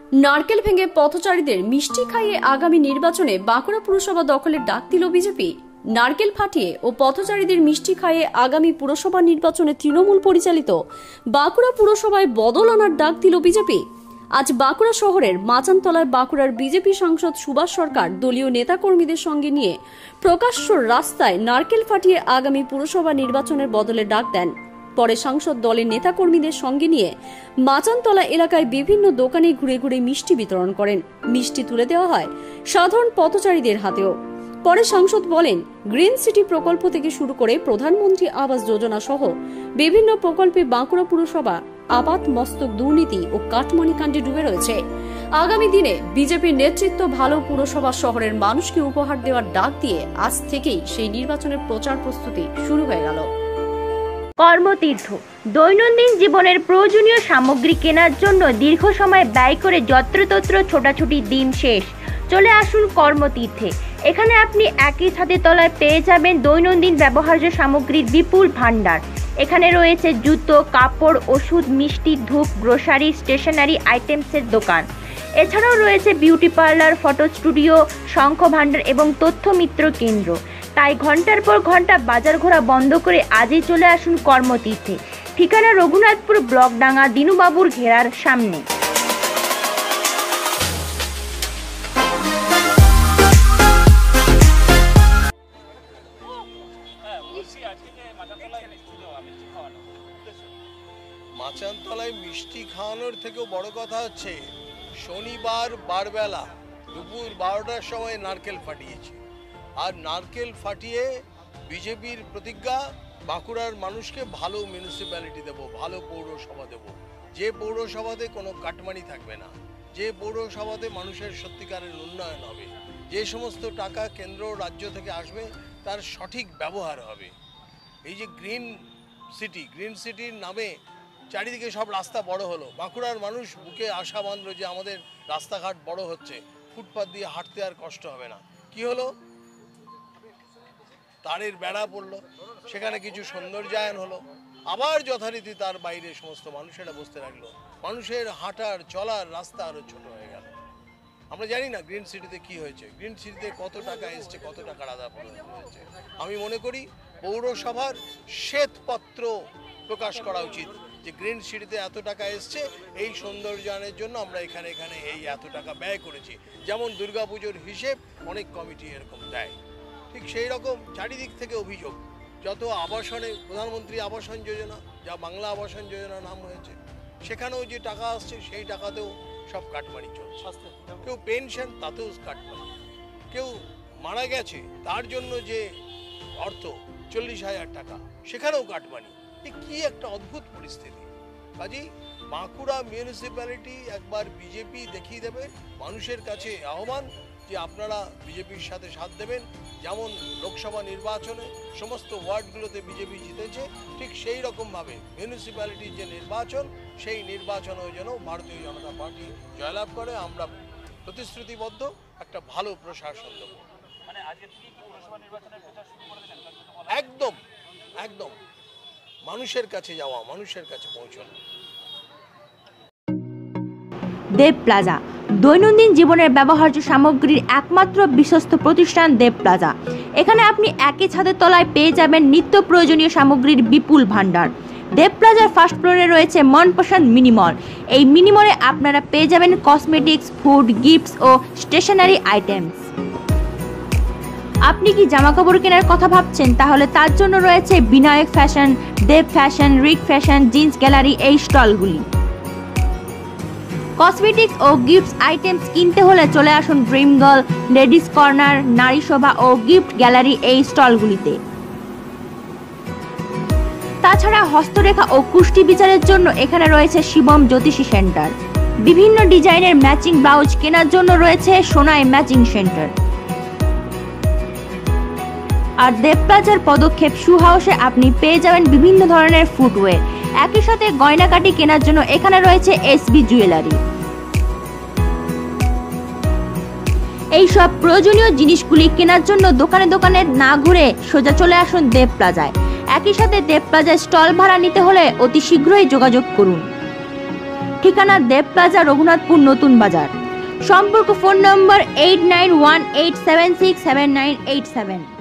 নারকেল ভেঙে পথচারীদের মিষ্টি খাইয়ে আগামী নির্বাচনে বাঁকুড়া পুরসভা দখলের ডাক দিল বিজেপি। নারকেল ফাটিয়ে ও পথচারীদের মিষ্টি খাইয়ে আগামী পুরসভা নির্বাচনে তৃণমূল পরিচালিত বাঁকুড়া পুরসভায় বদল আনার ডাক দিল বিজেপি। আজ বাঁকুড়া শহরের মাচানতলায় বাঁকুড়ার বিজেপি সাংসদ সুভাষ সরকার দলীয় নেতাকর্মীদের সঙ্গে নিয়ে প্রকাশ্য রাস্তায় নারকেল ফাটিয়ে আগামী পুরসভা নির্বাচনের বদলে ডাক দেন। পরে সাংসদ দলের নেতাকর্মীদের সঙ্গে নিয়ে মাচানতলা এলাকায় বিভিন্ন দোকানে ঘুরে ঘুরে মিষ্টি বিতরণ করেন। মিষ্টি তুলে দেওয়া হয় সাধারণ পথচারীদের হাতেও। পরে সাংসদ বলেন, গ্রিন সিটি প্রকল্প থেকে শুরু করে প্রধানমন্ত্রী আবাস যোজনা সহ বিভিন্ন প্রকল্পে বাঁকুড়া পুরসভা আপাত মস্তক দুর্নীতি ও কাটমানি কাণ্ডে ডুবে রয়েছে। আগামী দিনে বিজেপির নেতৃত্ব ভালো পুরসভা শহরের মানুষকে উপহার দেওয়ার ডাক দিয়ে আজ থেকেই সেই নির্বাচনের প্রচার প্রস্তুতি শুরু হয়ে গেল। কর্মতীর্থ দৈনন্দিন জীবনের প্রয়োজনীয় সামগ্রী কেনার জন্য দীর্ঘ সময় ব্যয় করে যত্রতত্র ছোটাছুটির দিন শেষ। চলে আসুন কর্মতীর্থে। এখানে আপনি একই ছাদের তলায় পেয়ে যাবেন দৈনন্দিন ব্যবহার্য সামগ্রীর বিপুল ভাণ্ডার। এখানে রয়েছে জুতো, কাপড়, ওষুধ, মিষ্টি, ধূপ, গ্রোসারি, স্টেশনারি আইটেমসের দোকান। এছাড়াও রয়েছে বিউটি পার্লার, ফটো স্টুডিও, শঙ্খ ভাণ্ডার এবং তথ্য মিত্র কেন্দ্র। তাই ঘন্টার পর ঘন্টা বাজার ঘোরা বন্ধ করে আজই চলে আসুন কর্মতীর্থে। ঠিকানা রঘুনাথপুর ব্লকডাঙ্গা দিনুবাবুর ঘেরার সামনে। মাচানতলায় মিষ্টি খাওয়ানোর থেকেও বড় কথা হচ্ছে শনিবার বারবেলা দুপুর 12টার সময় নারকেল ফাটিয়েছি। আর নারকেল ফাটিয়ে বিজেপির প্রতিজ্ঞা, বাঁকুড়ার মানুষকে ভালো মিউনিসিপ্যালিটি দেব, ভালো পৌরসভা দেব, যে পৌরসভাতে কোনো কাটমানি থাকবে না, যে পৌরসভাতে মানুষের সত্যিকারের উন্নয়ন হবে, যে সমস্ত টাকা কেন্দ্র রাজ্য থেকে আসবে তার সঠিক ব্যবহার হবে। এই যে গ্রিন সিটির নামে চারিদিকে সব রাস্তা বড় হলো, বাঁকুড়ার মানুষ বুকে আশা বাঁধলো যে আমাদের রাস্তাঘাট বড় হচ্ছে, ফুটপাত দিয়ে হাঁটতে আর কষ্ট হবে না। কি হলো? তারের বেড়া পড়লো, সেখানে কিছু সৌন্দর্যায়ন হলো, আবার যথারীতি তার বাইরে সমস্ত মানুষেরা বসতে লাগলো। মানুষের হাঁটার চলার রাস্তা আরো ছোট হয়ে গেল। আমরা জানি না গ্রিন সিটিতে কি হয়েছে, গ্রিন সিটিতে কত টাকা এসছে, কত টাকার আদা হয়েছে। আমি মনে করি পৌরসভার শ্বেতপত্র প্রকাশ করা উচিত যে গ্রিন সিটিতে এত টাকা এসছে, এই সৌন্দর্যায়নের জন্য আমরা এখানে এই এত টাকা ব্যয় করেছি। যেমন দুর্গাপুজোর হিসেব অনেক কমিটি এরকম দেয়, ঠিক সেই রকম চারিদিক থেকে অভিযোগ। যত আবাসনে, প্রধানমন্ত্রী আবাসন যোজনা, যা বাংলা আবাসন যোজনা নাম হয়েছে, সেখানেও যে টাকা আসছে সেই টাকাতেও সব কাটমানি চলছে। কেউ পেনশন, তাতেও কাটমানি। কেউ মারা গেছে তার জন্য যে অর্থ 40,000 টাকা, সেখানেও কাটমানি। কি একটা অদ্ভুত পরিস্থিতি। কাজেই বাঁকুড়া মিউনিসিপ্যালিটি একবার বিজেপি দেখিয়ে দেবে। মানুষের কাছে আহ্বান যে আপনারা বিজেপির সাথে সাথ দেবেন। যেমন লোকসভা নির্বাচনে সমস্ত ওয়ার্ডগুলোতে বিজেপি জিতেছে, ঠিক সেই রকমভাবে মিউনিসিপ্যালিটির যে নির্বাচন, সেই নির্বাচনেও যেন ভারতীয় জনতা পার্টি জয়লাভ করে। আমরা প্রতিশ্রুতিবদ্ধ একটা ভালো প্রশাসন দেব। একদম একদম মানুষের কাছে যাওয়া, মানুষের কাছে পৌঁছানো। দেব প্লাজা দৈনন্দিন জীবনের ব্যবহার্য সামগ্রীর একমাত্র বিশ্বস্ত প্রতিষ্ঠান দেব প্লাজা। এখানে আপনি একই ছাদের তলায় পেয়ে যাবেন নিত্য প্রয়োজনীয় সামগ্রীর বিপুল ভাণ্ডার। দেব প্লাজার ফার্স্ট ফ্লোরে রয়েছে মনপসন্দ মিনিমল। এই মিনিমলে আপনারা পেয়ে যাবেন কসমেটিক্স, ফুড, গিফটস ও স্টেশনারি আইটেমস। আপনি কি জামাকাপড় কেনার কথা ভাবছেন? তাহলে তার জন্য রয়েছে Vinayak fashion, Dev fashion, Rik fashion, jeans gallery এই স্টলগুলি। কসমেটিক্স ও গিফটস আইটেমস কিনতে হলে চলে আসুন ড্রিম গার্ল, লেডিস কর্নার, নারী শোভা ও গিফট গ্যালারি এই স্টলগুলিতে। তাছাড়া হস্তরেখা ও কুষ্টি বিচারের জন্য এখানে রয়েছে শিবম জ্যোতিষী সেন্টার। বিভিন্ন ডিজাইনের ম্যাচিং ব্লাউজ কেনার জন্য রয়েছে সোনাই ম্যাচিং সেন্টার। আর দেব প্লাজার পদক্ষেপ শু হাউসে আপনি পেয়ে যাবেন বিভিন্ন ধরনের ফুটওয়্যার। একই সাথে গয়নাকাটি কেনার জন্য এখানে রয়েছে এসবি জুয়েলারি। এই সব প্রয়োজনীয় জিনিসগুলি কেনার জন্য দোকানে দোকানে না ঘুরে সোজা চলে আসুন দেব প্লাজায়। একই সাথে দেব প্লাজায় স্টল ভাড়া নিতে হলে অতি শীঘ্রই যোগাযোগ করুন। ঠিকানা দেব প্লাজা, রঘুনাথপুর, নতুন বাজার। সম্পর্ক ফোন নম্বর 8918767987।